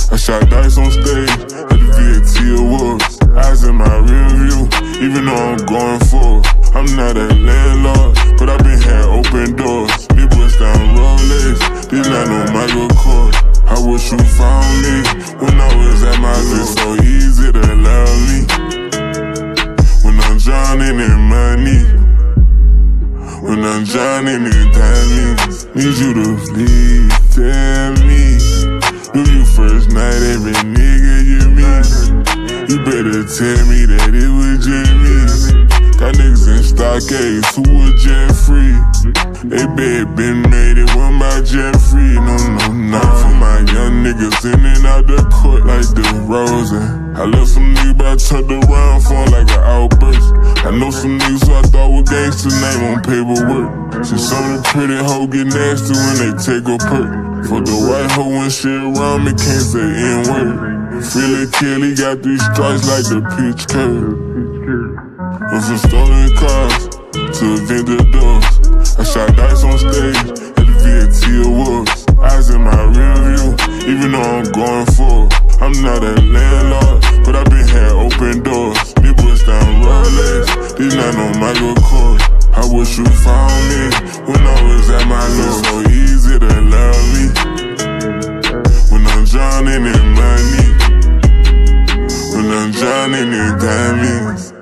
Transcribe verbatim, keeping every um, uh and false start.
I shot dice on stage at the V A T Awards. Eyes in my rear view, even though I'm going for it. I'm not a landlord, but I been had open doors. Me bust down Rolex, this not no Michael Kors. I wish you found me when I was at my lowest. It's so easy to love me when I'm drowning in money. When I'm drowning in diamonds, need you to please tell me, do you first night every nigga you meet? You better tell me that it was just me. Got niggas in stockades who was Jeffrey. They bet been made, it one by Jeffrey. No, no, not for my young niggas in and out the court like the Rosen. I left some niggas but I turned around for like an outburst. I know some niggas who I thought were gangster, name on paperwork. See some of the pretty hoes get nasty when they take a perk. For the white hoe when shit around me can't say N-word. Feel it kill, he got these stripes like the pitch curve. Went from stolen cars to vendor doors. I shot dice on stage at the V A T Awards. Eyes in my rear view, even though I'm going for it. I'm not a landlord, but I been had open doors. Me bust down Rolex, this not no Michael Kors. I wish you found me when I was at my lowest. It's so easy to love me when I'm drowning in money. When I'm drowning in diamonds.